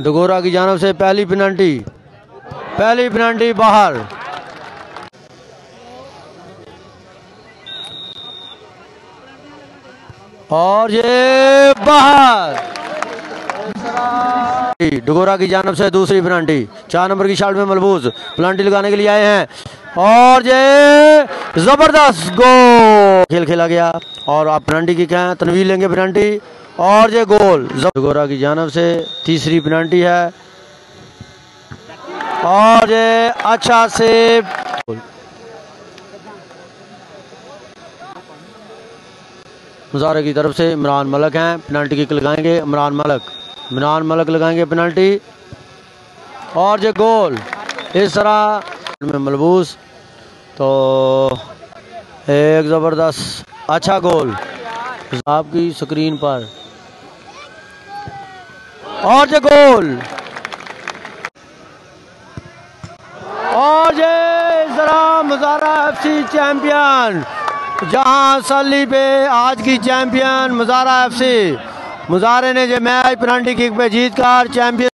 डगोरा की जानिब से पहली पेनल्टी बाहर। और ये बाहर। डगोरा की जानिब से दूसरी पेनल्टी। 4 नंबर की शर्ट में मलबूस पेनल्टी लगाने के लिए आए हैं और ये जबरदस्त गोल खेल खेला गया। और आप पेनल्टी की क्या तनवीर लेंगे पेनल्टी और ये गोल। डगोरा की जानिब से तीसरी पेनल्टी है और ये अच्छा सेव। मुजारे की तरफ से इमरान मलिक हैं, पेनल्टी किक लगाएंगे इमरान मलिक लगाएंगे पेनल्टी और ये गोल। इस तरह में मलबूस तो एक ज़बरदस्त अच्छा गोल आपकी स्क्रीन पर और ये गोल। और ये जरा मुजारा एफसी चैंपियन, जहां सली पे आज की चैंपियन मुजारा एफसी। मुजारे ने जो मैच पेनल्टी किक पे जीत कर चैंपियन